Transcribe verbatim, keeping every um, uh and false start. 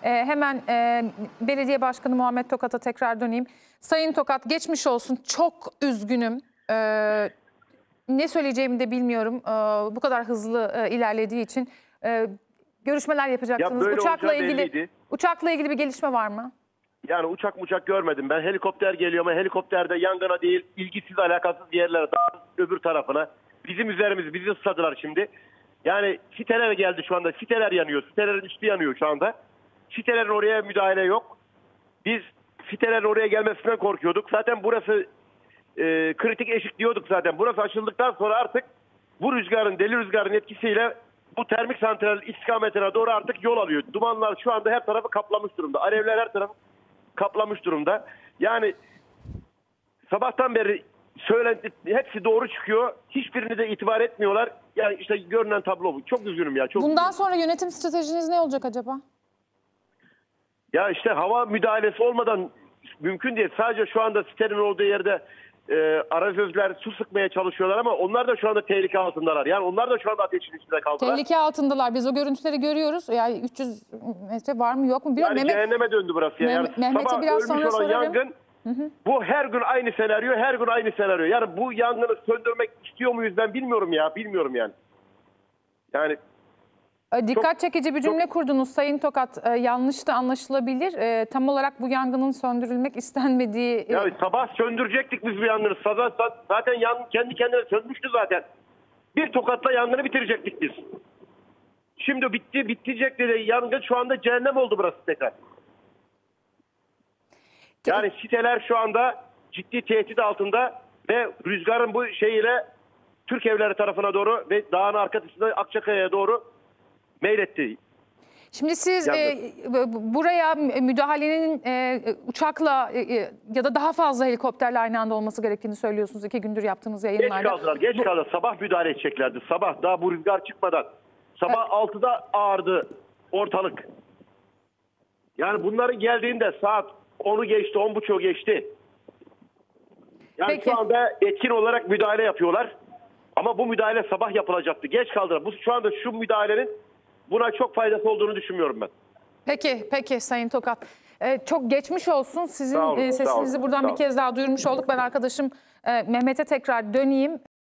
E, hemen e, Belediye Başkanı Muhammed Tokat'a tekrar döneyim. Sayın Tokat, geçmiş olsun. Çok üzgünüm. E, ne söyleyeceğimi de bilmiyorum. E, bu kadar hızlı e, ilerlediği için. E, görüşmeler yapacaksınız. Ya uçakla ilgili belliydi. uçakla ilgili bir gelişme var mı? Yani uçak uçak görmedim ben. Helikopter geliyor ama helikopterde yangına değil, ilgisiz alakasız yerlere, daha öbür tarafına. Bizim üzerimiz, bizi ısladılar şimdi. Yani siteler geldi şu anda. Siteler yanıyor. Sitelerin üstü yanıyor şu anda. Sitelerin oraya müdahale yok. Biz sitelerin oraya gelmesinden korkuyorduk. Zaten burası e, kritik eşik diyorduk zaten. Burası açıldıktan sonra artık bu rüzgarın, deli rüzgarın etkisiyle bu termik santral istikametine doğru artık yol alıyor. Dumanlar şu anda her tarafı kaplamış durumda. Alevler her tarafı kaplamış durumda. Yani sabahtan beri söylenti hepsi doğru çıkıyor. Hiçbirini de itibar etmiyorlar. Yani işte görünen tablo bu. Çok üzgünüm ya. Çok Bundan üzgünüm. sonra yönetim stratejiniz ne olacak acaba? Ya işte hava müdahalesi olmadan mümkün değil. Sadece şu anda sitenin olduğu yerde e, arazözler su sıkmaya çalışıyorlar ama onlar da şu anda tehlike altındalar. Yani onlar da şu anda ateşin içinde kaldılar. Tehlike altındalar. Biz o görüntüleri görüyoruz. Yani üç yüz metre var mı yok mu bilmiyorum. Yani Mehmet, cehenneme döndü burası. Ya. Yani Mehmet'e sabah biraz ölmüş sonra olan sorarım. yangın, hı hı. Bu her gün aynı senaryo, her gün aynı senaryo. Yani bu yangını söndürmek istiyor muyuz ben bilmiyorum ya, bilmiyorum yani. Yani dikkat çok, çekici bir cümle çok, kurdunuz Sayın Tokat. Ee, yanlış da anlaşılabilir. Ee, tam olarak bu yangının söndürülmek istenmediği... Ya sabah söndürecektik biz bu yangını. Sabah, zaten yangın kendi kendine sönmüştü zaten. Bir tokatla yangını bitirecektik biz. Şimdi bitti, bitecek dedi. Yangın şu anda cehennem oldu burası tekrar. Yani siteler şu anda ciddi tehdit altında ve rüzgarın bu şeyiyle Türk evleri tarafına doğru ve dağın arkasında Akçakaya'ya doğru meyletti. Şimdi siz e, buraya müdahalenin e, uçakla e, ya da daha fazla helikopterle aynı anda olması gerektiğini söylüyorsunuz iki gündür yaptığımız yayınlarda. Geç kaldılar, geç kaldılar. Sabah müdahale edeceklerdi. Sabah daha bu rüzgar çıkmadan. Sabah evet. altıda ağırdı ortalık. Yani bunların geldiğinde saat onu geçti, on buçuğu geçti. Yani Peki. Şu anda etkin olarak müdahale yapıyorlar. Ama bu müdahale sabah yapılacaktı. Geç kaldılar. Bu şu anda şu müdahalenin buna çok faydası olduğunu düşünmüyorum ben. Peki, peki Sayın Tokat. Ee, çok geçmiş olsun. Sizin olun, e, sesinizi olun, buradan bir kez daha duyurmuş olduk. Ben arkadaşım e, Mehmet'e tekrar döneyim.